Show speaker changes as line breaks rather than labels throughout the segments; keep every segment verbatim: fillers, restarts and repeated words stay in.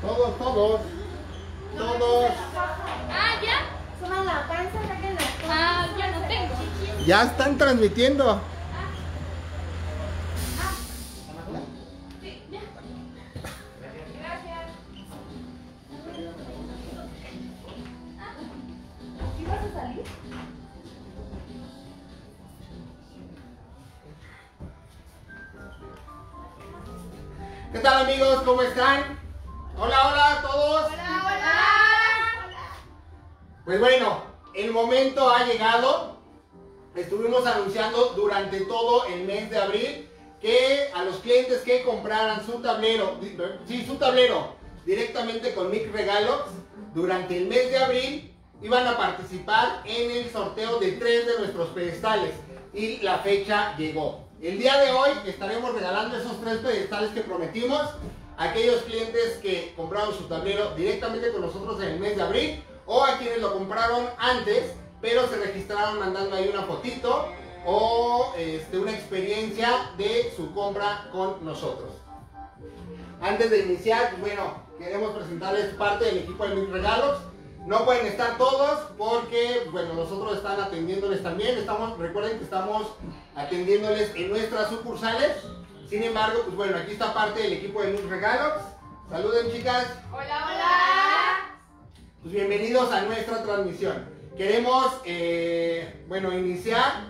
Todos, todos. Todos.
Ah, ya.
Suban la panza, saquen las cosas.
Ah, ya no tengo.
Ya están transmitiendo.
Sí, ya. Gracias.
¿Sí vas a salir?
¿Qué tal, amigos? ¿Cómo están? Hola, hola a todos.
Hola, hola.
Pues bueno, el momento ha llegado. Estuvimos anunciando durante todo el mes de abril que a los clientes que compraran su tablero, sí, su tablero directamente con Mick Regalos, durante el mes de abril iban a participar en el sorteo de tres de nuestros pedestales. Y la fecha llegó. El día de hoy estaremos regalando esos tres pedestales que prometimos a aquellos clientes que compraron su tablero directamente con nosotros en el mes de abril, o a quienes lo compraron antes, pero se registraron mandando ahí una fotito o este, una experiencia de su compra con nosotros. Antes de iniciar, pues bueno, queremos presentarles parte del equipo de Mick Regalos. No pueden estar todos porque, bueno, nosotros están atendiéndoles también. Estamos, recuerden que estamos atendiéndoles en nuestras sucursales. Sin embargo, pues bueno, aquí está parte del equipo de Mick Regalos. Saluden, chicas.
Hola, hola.
Pues bienvenidos a nuestra transmisión. Queremos, eh, bueno, iniciar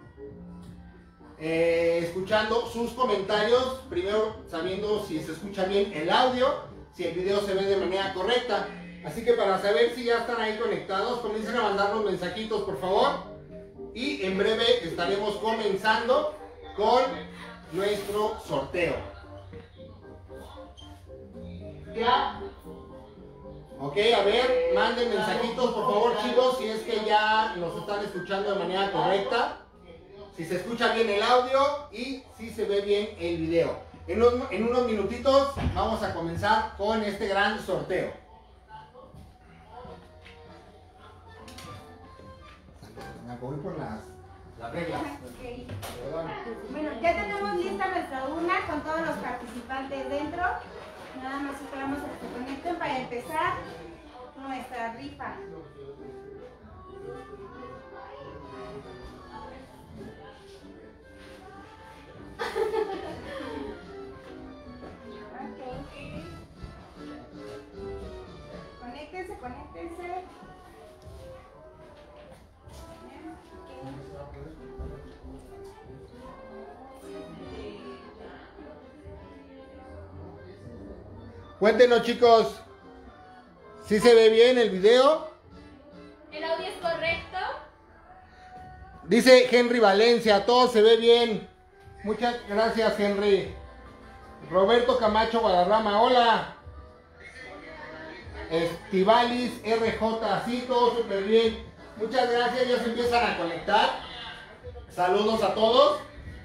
eh, escuchando sus comentarios. Primero, sabiendo si se escucha bien el audio, si el video se ve de manera correcta. Así que para saber si ya están ahí conectados, comiencen a mandar los mensajitos, por favor. Y en breve estaremos comenzando con nuestro sorteo. ¿Ya? Ok, a ver, manden mensajitos, por favor, chicos, si es que ya nos están escuchando de manera correcta. Si se escucha bien el audio y si se ve bien el video. En unos, en unos minutitos vamos a comenzar con este gran sorteo. Voy por las, las reglas.
Okay. Bueno, ya tenemos lista nuestra urna con todos los participantes dentro. Nada más esperamos a que se conecten para empezar nuestra rifa. Okay. Conéctense, conéctense.
Cuéntenos, chicos, si se ve bien el video.
¿El audio es correcto?
Dice Henry Valencia, todo se ve bien. Muchas gracias, Henry. Roberto Camacho Guadarrama, hola. Estivalis R J, sí, todo súper bien. Muchas gracias, ya se empiezan a conectar. Saludos a todos.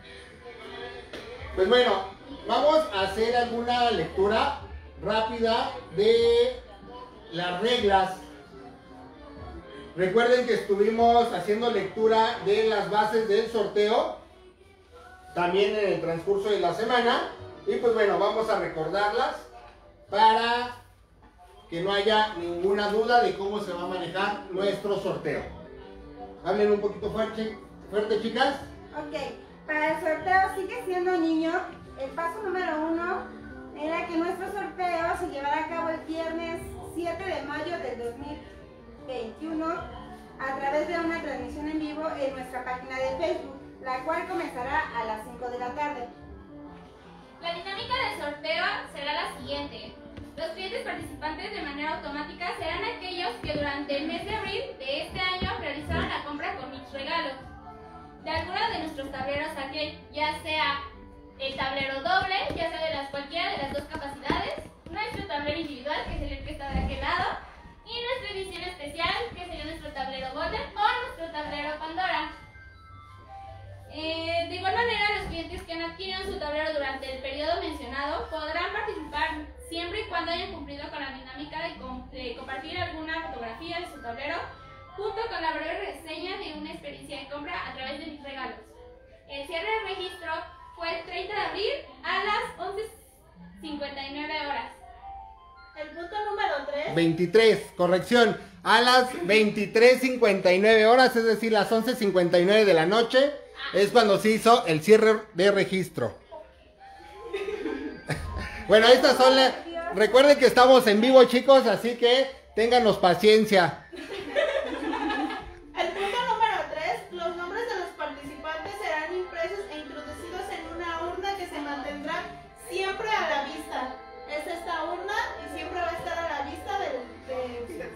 Pues bueno, vamos a hacer alguna lectura rápida de las reglas. Recuerden que estuvimos haciendo lectura de las bases del sorteo también en el transcurso de la semana. Y pues bueno, vamos a recordarlas para que no haya ninguna duda de cómo se va a manejar nuestro sorteo. Hablen un poquito fuerte, fuerte, chicas.
Ok, para el sorteo sigue siendo niño. El paso número uno era que nuestro sorteo se llevará a cabo el viernes siete de mayo del dos mil veintiuno a través de una transmisión en vivo en nuestra página de Facebook, la cual comenzará a las cinco de la tarde.
La dinámica del sorteo será la siguiente. Los clientes participantes de manera automática serán aquellos que durante el mes de abril de este año realizaron la compra con Mick Regalos de alguno de nuestros tableros aquel, ya sea el tablero doble, ya sea de las cualquiera de las dos capacidades, nuestro tablero individual, que es el que está de aquel lado, y nuestra edición especial, que sería nuestro tablero Golden o nuestro tablero Pandora. Eh, de igual manera, los clientes que han adquirido su tablero durante el periodo mencionado podrán participar siempre y cuando hayan cumplido con la dinámica de, com de compartir alguna fotografía de su tablero junto con la breve reseña de una experiencia de compra a través de Mick Regalos. El cierre del registro fue el treinta de abril a las once cincuenta y nueve horas.
El punto
veintitrés, corrección, a las veintitrés cincuenta y nueve horas, es decir, las once cincuenta y nueve de la noche, es cuando se hizo el cierre de registro. Bueno, estas son las... Recuerden que estamos en vivo, chicos, así que ténganos paciencia.
El punto número tres, los nombres de los participantes serán impresos e introducidos en una urna que se mantendrá siempre a la vista. Es esta urna y siempre va a estar a la vista del... De...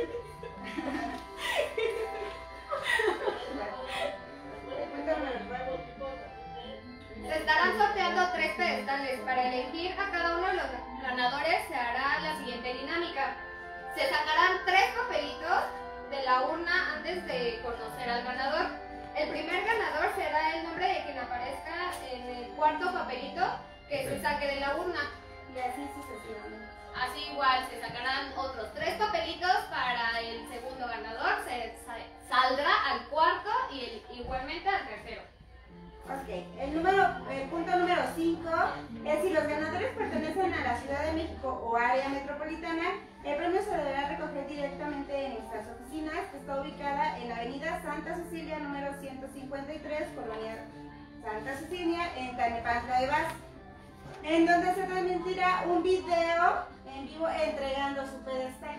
Se estarán sorteando tres pedestales. Para elegir a cada uno de los ganadores se hará la siguiente dinámica. Se sacarán tres papelitos de la urna antes de conocer al ganador. El primer ganador será el nombre de quien aparezca en el cuarto papelito que se saque de la urna.
Y así sucesivamente.
Así igual se sacarán otros tres papelitos para el segundo ganador. Se saldrá al cuarto y el, igualmente al tercero.
Ok, el, número, el punto número cinco es si los ganadores pertenecen a la Ciudad de México o área metropolitana, el premio se deberá recoger directamente en nuestras oficinas, que está ubicada en la avenida Santa Cecilia, número ciento cincuenta y tres, Colonia Santa Cecilia, en Tlalnepantla de Vaz, en donde se transmitirá un video en vivo entregando su pedestal.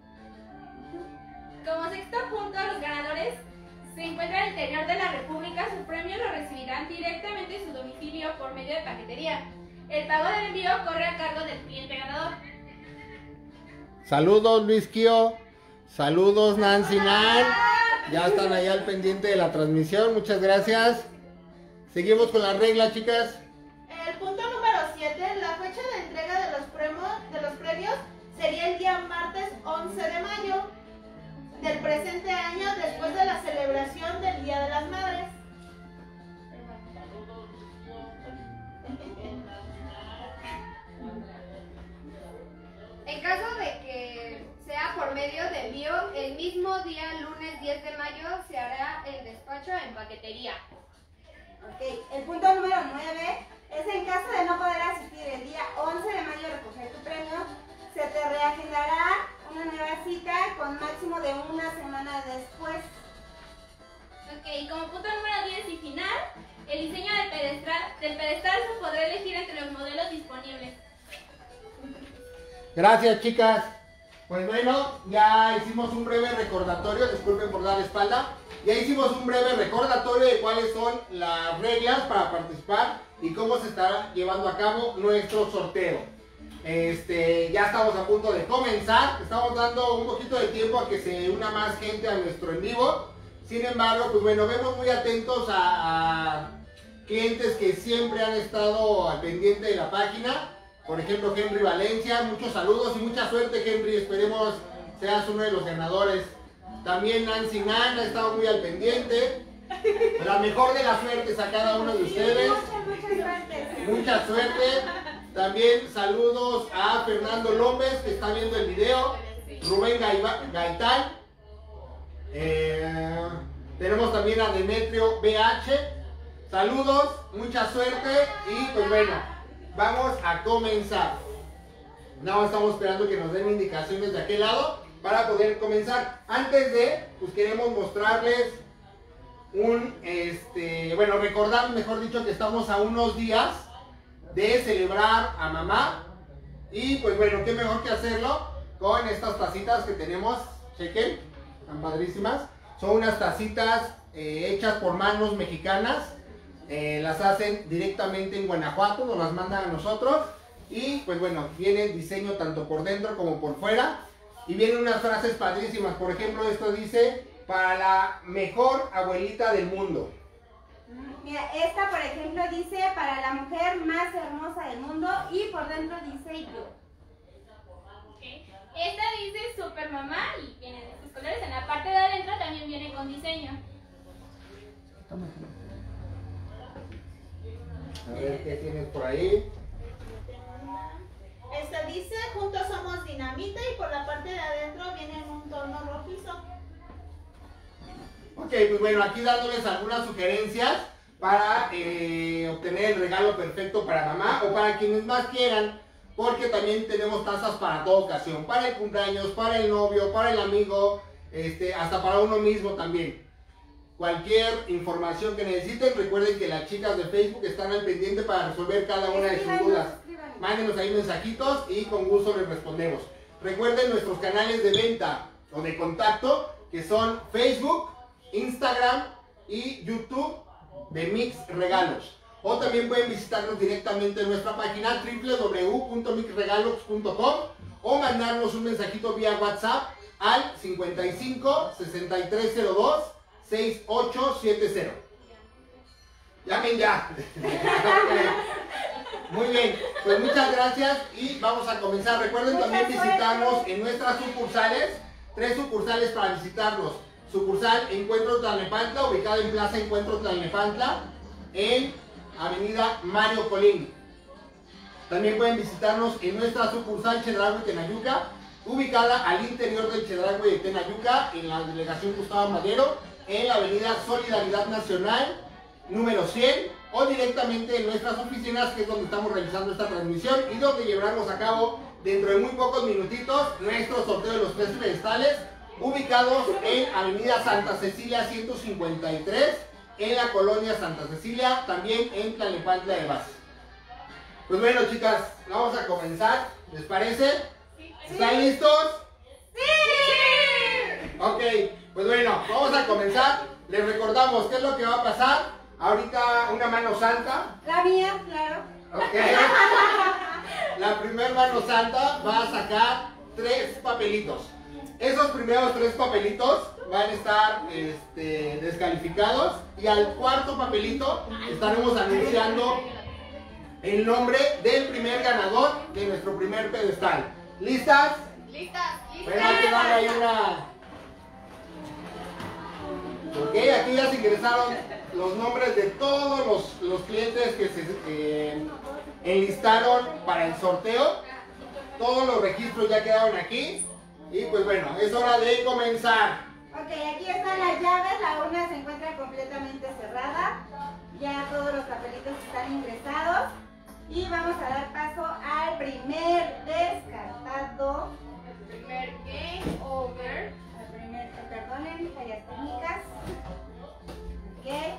Como sexto punto, los ganadores se encuentran al interior de la República, su premio lo recibirán directamente en su domicilio por medio de paquetería. El pago del envío corre a cargo del cliente ganador.
Saludos, Luis Kio. Saludos, Nancy Nan. Ya están allá al pendiente de la transmisión. Muchas gracias. Seguimos con las reglas, chicas.
El punto número siete, la fecha de entrega de los premios, de los premios sería el día martes once de mayo del presente año, después de la celebración del Día de las Madres.
En caso de que sea por medio de envío, el mismo día, lunes diez de mayo, se hará el despacho en paquetería.
Ok, el punto número nueve es en caso de no poder asistir el día once de mayo a recoger tu premio, se te reagendará una nueva cita con máximo de una semana después.
Ok, y como punto número diez y final, el diseño del pedestal, del pedestal se podrá elegir entre los modelos disponibles.
Gracias, chicas. Pues bueno, ya hicimos un breve recordatorio, disculpen por dar espalda. Ya hicimos un breve recordatorio de cuáles son las reglas para participar y cómo se estará llevando a cabo nuestro sorteo. Este, ya estamos a punto de comenzar, estamos dando un poquito de tiempo a que se una más gente a nuestro en vivo. Sin embargo, pues bueno, vemos muy atentos a, a clientes que siempre han estado al pendiente de la página. Por ejemplo, Henry Valencia, muchos saludos y mucha suerte, Henry, esperemos seas uno de los ganadores. También Nancy Nan ha estado muy al pendiente. La mejor de las suertes a cada uno de ustedes.
Mucha, mucha suerte.
Mucha suerte. También saludos a Fernando López, que está viendo el video. Rubén Gaitán. Eh, tenemos también a Demetrio B H. Saludos, mucha suerte. Y pues bueno, vamos a comenzar. No, estamos esperando que nos den indicaciones de aquel lado para poder comenzar. Antes de, pues queremos mostrarles un, este, bueno, recordar, mejor dicho, que estamos a unos días de celebrar a mamá. Y pues bueno, qué mejor que hacerlo con estas tacitas que tenemos. Chequen, están padrísimas. Son unas tacitas eh, hechas por manos mexicanas. Eh, las hacen directamente en Guanajuato, nos las mandan a nosotros. Y pues bueno, viene el diseño tanto por dentro como por fuera. Y vienen unas frases padrísimas. Por ejemplo, esto dice: para la mejor abuelita del mundo.
Mira, esta por ejemplo dice: para la mujer más hermosa del mundo. Y por dentro dice yo.
Okay. Esta dice Super Mamá y viene de estos colores. En la parte de adentro también viene con diseño.
A ver qué tienes por ahí.
Esta dice: juntos somos dinamita, y por la parte de adentro viene en un tono rojizo.
Ok, pues bueno, aquí dándoles algunas sugerencias para eh, obtener el regalo perfecto para mamá o para quienes más quieran. porque también tenemos tazas para toda ocasión, para el cumpleaños, para el novio, para el amigo, este, hasta para uno mismo también. Cualquier información que necesiten, recuerden que las chicas de Facebook están al pendiente para resolver cada una de sus dudas. Mándenos ahí mensajitos y con gusto les respondemos. Recuerden nuestros canales de venta o de contacto, que son Facebook, Instagram y YouTube de Mix Regalos. O también pueden visitarnos directamente en nuestra página w w w punto mix regalos punto com o mandarnos un mensajito vía WhatsApp al cincuenta y cinco, sesenta y tres cero dos, seis ocho siete cero. Llamen ya. Muy bien, pues muchas gracias y vamos a comenzar. Recuerden también visitarnos en nuestras sucursales, tres sucursales para visitarnos. Sucursal Encuentro Tlalnepantla, ubicada en Plaza Encuentro Tlalnepantla, en Avenida Mario Colín. También pueden visitarnos en nuestra sucursal Chedraui Tenayuca, ubicada al interior del Chedraui de Tenayuca, en la delegación Gustavo Madero, en la Avenida Solidaridad Nacional, número cien, o directamente en nuestras oficinas, que es donde estamos realizando esta transmisión y donde llevaremos a cabo dentro de muy pocos minutitos nuestro sorteo de los tres pedestales, ubicados en Avenida Santa Cecilia ciento cincuenta y tres, en la colonia Santa Cecilia, también en Tlalnepantla de Base. Pues bueno, chicas, vamos a comenzar, ¿les parece? ¿Están listos? ¡Sí! Ok, pues bueno, vamos a comenzar. Les recordamos qué es lo que va a pasar. Ahorita una mano santa.
La mía, claro.
Ok. La primer mano santa va a sacar tres papelitos. Esos primeros tres papelitos van a estar este, descalificados. Y al cuarto papelito estaremos anunciando el nombre del primer ganador de nuestro primer pedestal. ¿Listas?
Listas, listas.
Bueno, hay que darle ahí una... Ok, aquí ya se ingresaron los nombres de todos los, los clientes que se eh, enlistaron para el sorteo. Todos los registros ya quedaron aquí. Y pues bueno, es hora de comenzar.
Ok, aquí están las llaves, la urna se encuentra completamente cerrada. Ya todos los papelitos están ingresados. Y vamos a dar paso al primer descartado.
El primer game over.
Al primer, perdonen, fallas técnicas. Ok.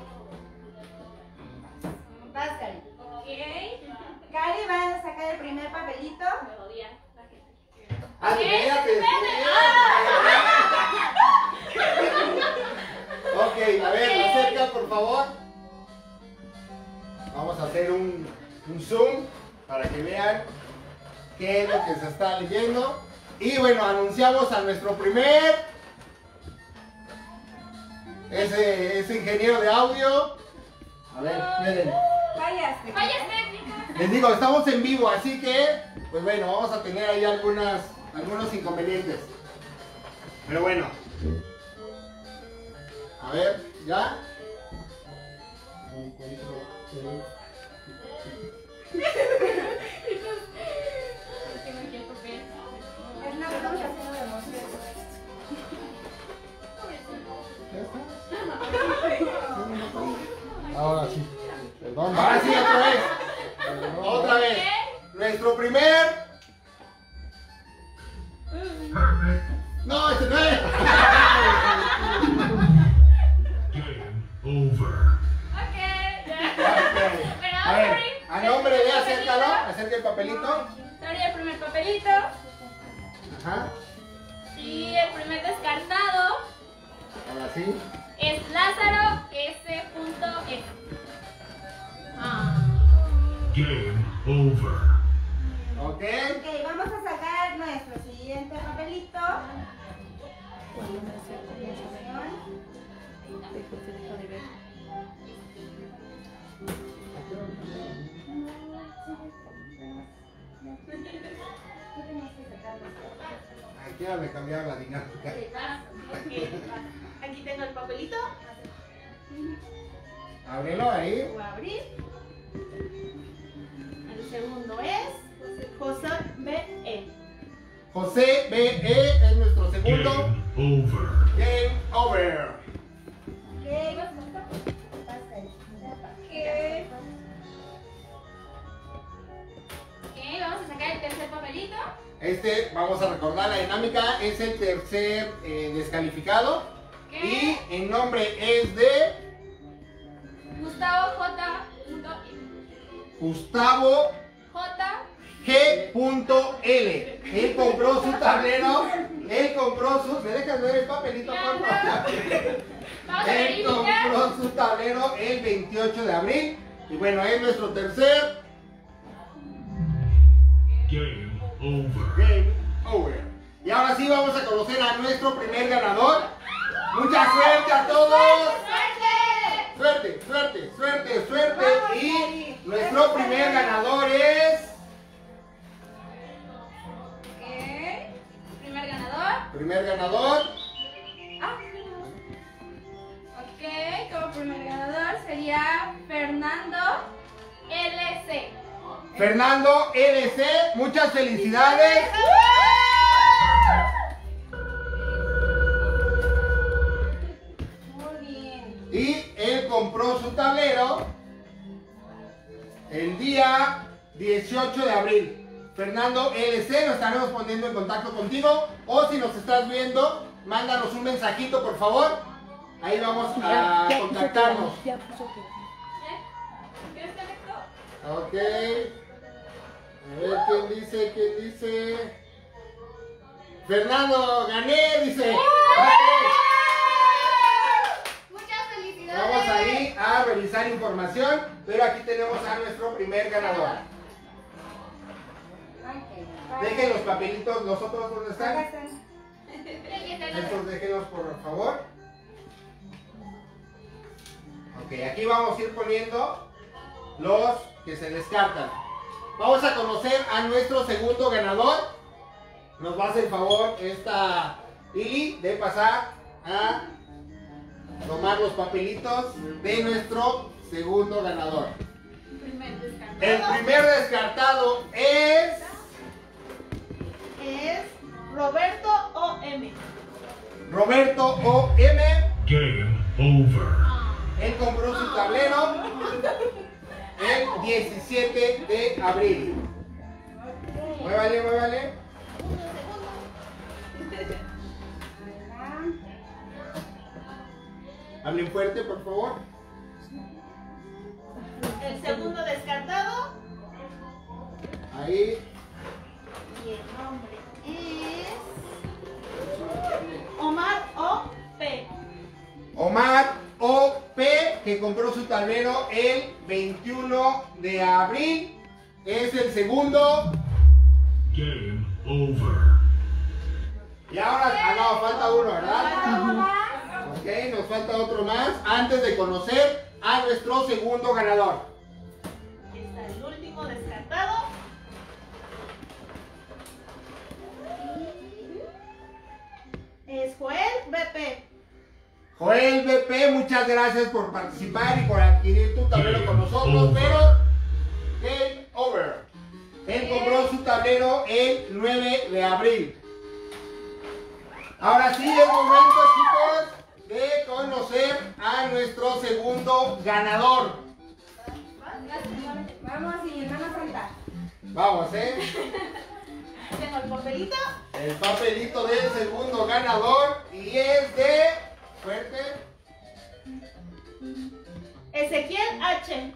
Vas, Cari.
Ok.
Cari va a sacar el primer papelito.
Me odia la gente.
Ah,
¿Qué?
espérate, espérate. Ok, a ver, acerca por favor. Vamos a hacer un, un zoom para que vean qué es lo que se está leyendo. Y bueno, anunciamos a nuestro primer ese, ese ingeniero de audio. A ver, miren.
Fallas técnicas.
Fallas técnicas.
Les digo, estamos en vivo, así que, pues bueno, vamos a tener ahí algunas, algunos inconvenientes. Pero bueno. A ver, ¿ya?
Que no quiero papel.
Es una demostración de emoción.
Ahora sí. Perdón. Ahora sí, otra vez. Otra vez. Nuestro primer. No, este no es.
Game over.
Ok, ya.
Ok.
Pero
A ver,
sorry.
a nombre de acércalo, acerca el papelito.
Sorry, el primer papelito.
Ajá.
Y el primer descartado
Ahora sí.
es Lázaro S. S. Ah.
Game over.
Ok.
Ok, vamos a sacar nuestro siguiente papelito.
Aquí ya me cambiaron la dinámica.
Aquí tengo el papelito.
Ábrelo ahí.
Voy a abrir. El segundo es José B E.
José B E es nuestro segundo.
Game over.
Game over.
Ok,
Ok, vamos a sacar el tercer
Este, vamos a recordar la dinámica, es el tercer eh, descalificado.
¿Qué?
Y el nombre es de
Gustavo J.
Gustavo
J.
G. L. Él compró su tablero, él compró su... ¿Me dejas ver el papelito, por favor?
Vamos a
Él
verificar.
compró su tablero el veintiocho de abril. Y bueno, es nuestro tercer
Game over.
Game Over. Y ahora sí vamos a conocer a nuestro primer ganador. ¡Mucha suerte a todos! Suerte, suerte, suerte, suerte. Y nuestro primer ganador es...
Ok. Primer ganador.
Primer ganador.
Ah. Ok, como primer ganador sería Fernando L C.
Fernando L C, muchas felicidades.
Muy bien.
Y él compró su tablero el día dieciocho de abril. Fernando L C, nos estaremos poniendo en contacto contigo. O si nos estás viendo, mándanos un mensajito, por favor. Ahí vamos a contactarnos.
¿Quieres que le to-
Ok. A ver quién dice, quién dice. Fernando, gané, dice. Ok.
Muchas felicidades.
Vamos ahí a revisar información, pero aquí tenemos a nuestro primer ganador.
Ok.
Dejen los papelitos, los otros, ¿dónde están?
Acá están.
Aquí está el
Estos déjenlos, por favor. Ok, aquí vamos a ir poniendo los que se descartan. Vamos a conocer a nuestro segundo ganador. Nos va a hacer el favor esta Lili de pasar a tomar los papelitos de nuestro segundo ganador.
primer descartado.
El primer descartado es
Es Roberto O M.
Roberto O M.
Game over.
Él compró su tablero el diecisiete de abril. Muévale, muévale. Hablen fuerte, por favor.
El segundo descartado.
Ahí.
Y el nombre es Omar O P.
Omar O P, que compró su tablero el veintiuno de abril. Es el segundo.
Game over.
Y ahora, ah, no, falta uno, ¿verdad? Ok, nos falta otro más antes de conocer a nuestro segundo ganador.
Aquí está el último descartado. Es Joel B P.
Joel B P, muchas gracias por participar y por adquirir tu tablero con nosotros, pero game over. Él compró su tablero el nueve de abril. Ahora sí es momento, chicos, de conocer a nuestro segundo ganador.
Vamos y hermana Santa.
Vamos, ¿eh?
Tengo el papelito.
El papelito del segundo ganador y es de... Fuerte.
Ezequiel H.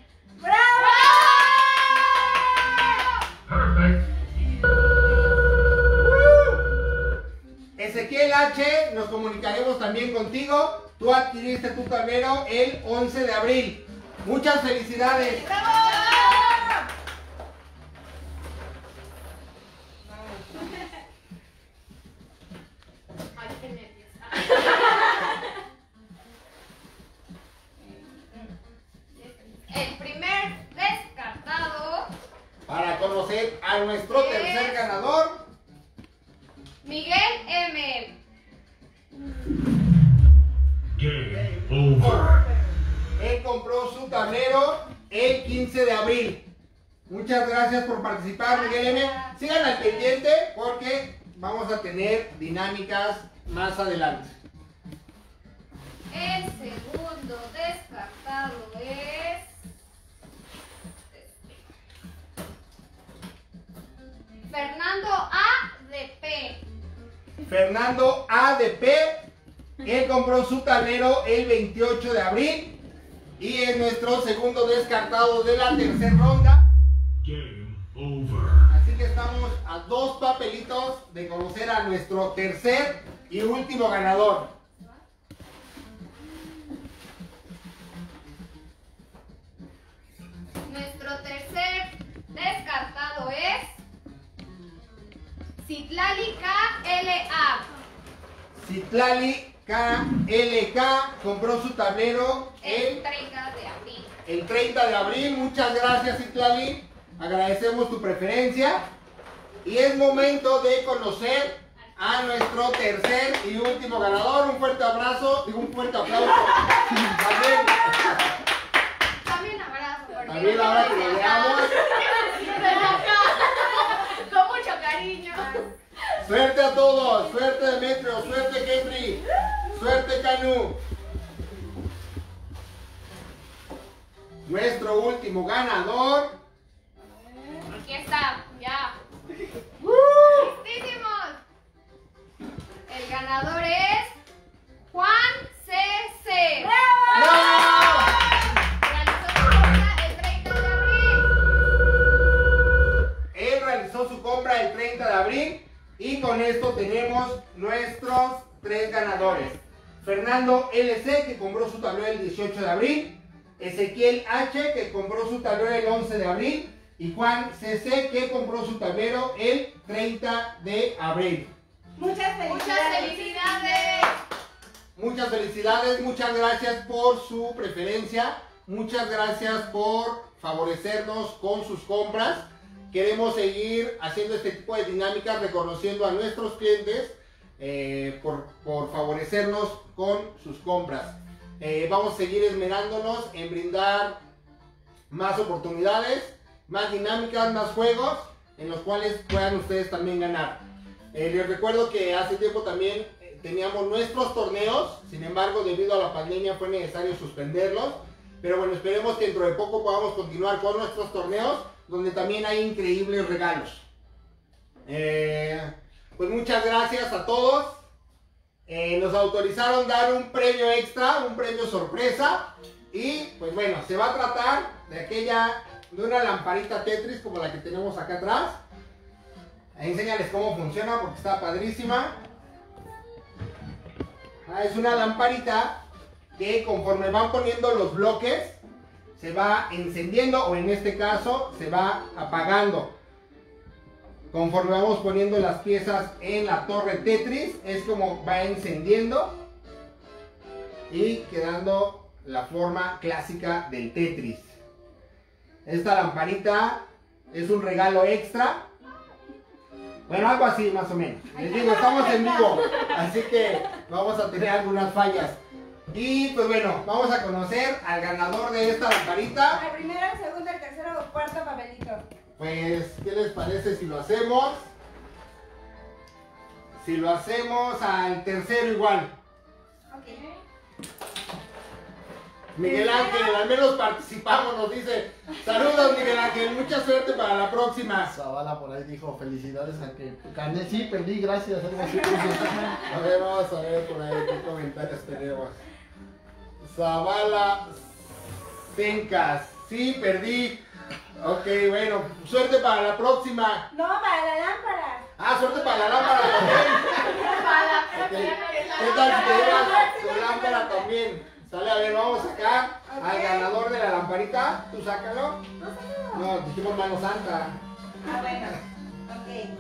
Perfect.
Ezequiel H, nos comunicaremos también contigo. Tú adquiriste tu tablero el once de abril. Muchas felicidades.
Ay, qué nervios. El primer descartado,
Para conocer a nuestro tercer ganador.
Miguel M.
Game over.
Él compró su tablero el quince de abril. Muchas gracias por participar, Miguel M. Sigan al pendiente porque vamos a tener dinámicas más adelante.
El segundo descartado es Fernando A.
Fernando A D P, él compró su tablero el veintiocho de abril y es nuestro segundo descartado de la tercera ronda.
Game over.
Así que estamos a dos papelitos de conocer a nuestro tercer y último ganador.
Nuestro tercer descartado es Citlali K L A.
Citlali K L K compró su tablero
El
el,
treinta de abril.
el treinta de abril. Muchas gracias, Citlali. Agradecemos tu preferencia. Y es momento de conocer a nuestro tercer y último ganador. Un fuerte abrazo y un fuerte aplauso. También,
También abrazo. porque
también
no
ahora que
tengo
lo
acá.
veamos.
Con mucho cariño.
Suerte a todos. Suerte Demetrio. Suerte Kendry. Suerte Canu. Nuestro último ganador.
Aquí está, ya. ¡Listísimos! El ganador es Juan C C.
¡Bravo!
Realizó su compra el treinta de abril.
Él realizó su compra el treinta de abril y con esto tenemos nuestros tres ganadores. Fernando L C, que compró su tablero el dieciocho de abril. Ezequiel H, que compró su tablero el once de abril. Y Juan C C, que compró su tablero el treinta de abril.
Muchas felicidades.
Muchas felicidades.
Muchas felicidades, muchas gracias por su preferencia. Muchas gracias por favorecernos con sus compras. Queremos seguir haciendo este tipo de dinámicas, reconociendo a nuestros clientes eh, por, por favorecernos con sus compras. Eh, vamos a seguir esmerándonos en brindar más oportunidades, más dinámicas, más juegos en los cuales puedan ustedes también ganar. Eh, les recuerdo que hace tiempo también eh, teníamos nuestros torneos, sin embargo debido a la pandemia fue necesario suspenderlos, pero bueno, esperemos que dentro de poco podamos continuar con nuestros torneos donde también hay increíbles regalos. Eh, pues muchas gracias a todos. Eh, nos autorizaron dar un premio extra, un premio sorpresa y pues bueno, se va a tratar de aquella, de una lamparita Tetris como la que tenemos acá atrás. Enséñales cómo funciona porque está padrísima. Ah, es una lamparita que conforme van poniendo los bloques se va encendiendo o en este caso se va apagando. Conforme vamos poniendo las piezas en la torre Tetris es como va encendiendo y quedando la forma clásica del Tetris. Esta lamparita es un regalo extra. Bueno, algo así más o menos. Les digo, estamos en vivo, así que vamos a tener algunas fallas. Y pues bueno, vamos a conocer al ganador de esta lamparita.
El primero, el segundo, el tercero o cuarto papelito.
Pues, ¿qué les parece si lo hacemos? Si lo hacemos al tercero igual.
Ok.
Miguel Ángel, al menos participamos, nos dice. Saludos Miguel Ángel, mucha suerte para la próxima.
Zavala por ahí dijo felicidades a que gané, sí, perdí, gracias. Algo así.
A ver, vamos a ver por ahí qué comentarios tenemos. Zavala Sencas, sí, perdí. Ok, bueno, suerte para la próxima.
No, para la lámpara.
Ah, suerte para la lámpara también. Okay. ¿Qué tal si te llevas tu lámpara también? Sale, a ver, vamos a sacar al
Ok.
ganador de la lamparita. Tú sácalo.
No sé.
No, dijimos mano santa.
Ah, bueno. Ok.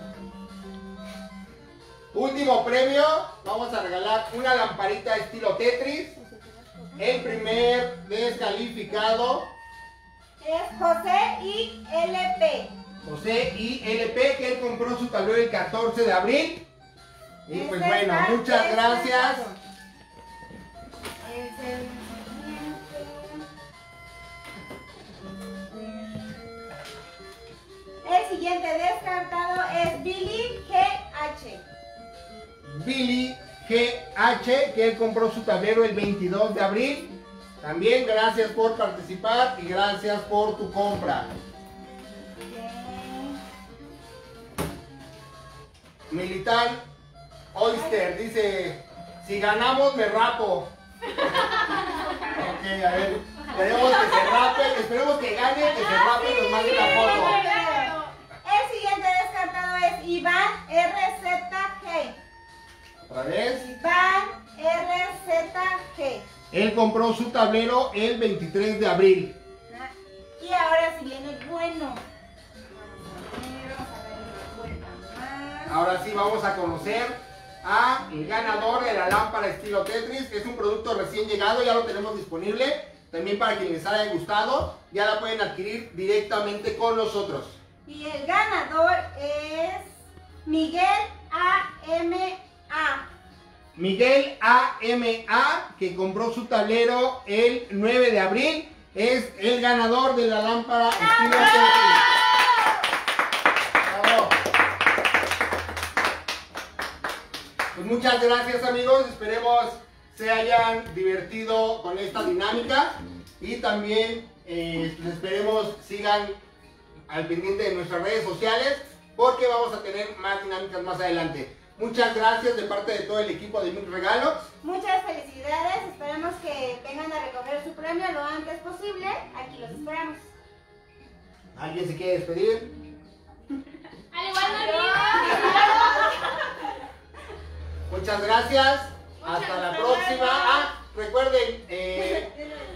Último premio, vamos a regalar una lamparita estilo Tetris. El primer descalificado,
Es José I L P.
José I L P, que él compró su tablero el catorce de abril. Y pues
Este
bueno,
está
muchas gracias.
descartado. El siguiente. El siguiente descartado es Billy G H.
Billy G H, que él compró su tablero el veintidós de abril. También gracias por participar y gracias por tu compra. Militán Oyster dice, si ganamos me rapo. Ok, a ver, esperemos que se rape, esperemos que gane, que se rape y nos mande la foto.
El siguiente descartado es Iván R Z G.
Otra vez.
Iván R Z G.
Él compró su tablero el veintitrés de abril.
Y ahora sí viene el bueno. Vamos a darle la vuelta más.
Ahora sí vamos a conocer a el ganador de la lámpara estilo Tetris, que es un producto recién llegado, ya lo tenemos disponible. También para quienes les haya gustado, ya la pueden adquirir directamente con nosotros.
Y el ganador es Miguel A M A.
Miguel A M A, que compró su tablero el nueve de abril, es el ganador de la lámpara estilo Tetris. Bravo. Pues muchas gracias, amigos, esperemos se hayan divertido con esta dinámica y también eh, pues esperemos sigan al pendiente de nuestras redes sociales porque vamos a tener más dinámicas más adelante. Muchas gracias de parte de todo el equipo de Mix Regalos.
Muchas felicidades, esperemos que vengan a recoger su premio lo antes posible. Aquí los esperamos.
¿Alguien se quiere despedir?
Al igual, María.
Muchas gracias.
Muchas
Hasta la
gracias.
próxima. Ah, recuerden, eh,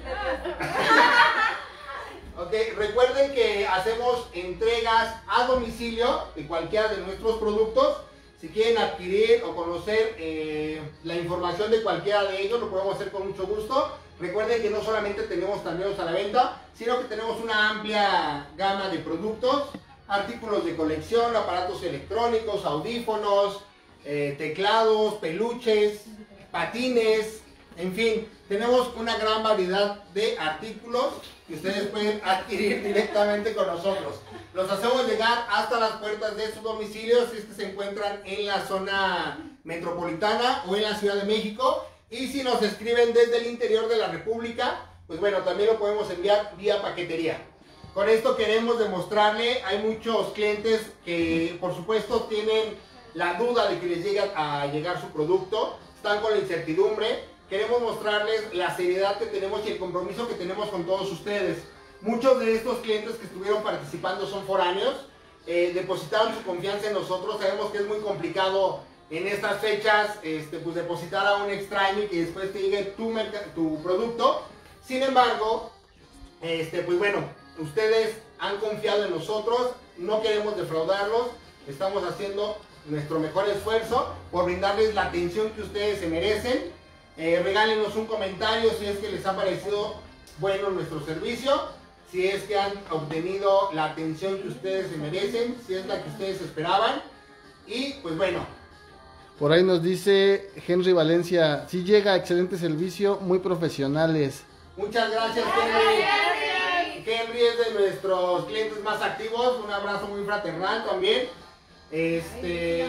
ok, recuerden que hacemos entregas a domicilio de cualquiera de nuestros productos. Si quieren adquirir o conocer eh, la información de cualquiera de ellos, lo podemos hacer con mucho gusto. Recuerden que no solamente tenemos tableros a la venta, sino que tenemos una amplia gama de productos, artículos de colección, aparatos electrónicos, audífonos, eh, teclados, peluches, patines, en fin, tenemos una gran variedad de artículos que ustedes pueden adquirir directamente con nosotros. Los hacemos llegar hasta las puertas de su domicilio si es que se encuentran en la zona metropolitana o en la Ciudad de México. Y si nos escriben desde el interior de la República, pues bueno, también lo podemos enviar vía paquetería. Con esto queremos demostrarle, hay muchos clientes que por supuesto tienen la duda de que les llegue a llegar su producto, están con la incertidumbre. Queremos mostrarles la seriedad que tenemos y el compromiso que tenemos con todos ustedes. Muchos de estos clientes que estuvieron participando son foráneos, eh, depositaron su confianza en nosotros. Sabemos que es muy complicado en estas fechas este, pues depositar a un extraño y que después te llegue tu, tu producto. Sin embargo, este, pues bueno, ustedes han confiado en nosotros, no queremos defraudarlos, estamos haciendo nuestro mejor esfuerzo por brindarles la atención que ustedes se merecen. Eh, regálenos un comentario si es que les ha parecido bueno nuestro servicio, si es que han obtenido la atención que ustedes se merecen, si es la que ustedes esperaban. Y pues bueno,
por ahí nos dice Henry Valencia, sí llega, excelente servicio, muy profesionales.
muchas gracias, Henry. Henry es de nuestros clientes más activos, un abrazo muy fraternal también. Este...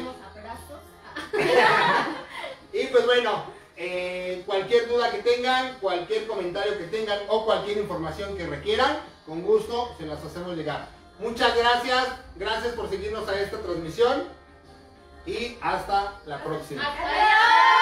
y pues bueno, eh, cualquier duda que tengan, cualquier comentario que tengan o cualquier información que requieran, con gusto se las hacemos llegar. Muchas gracias, gracias por seguirnos a esta transmisión y hasta la próxima.
Adiós.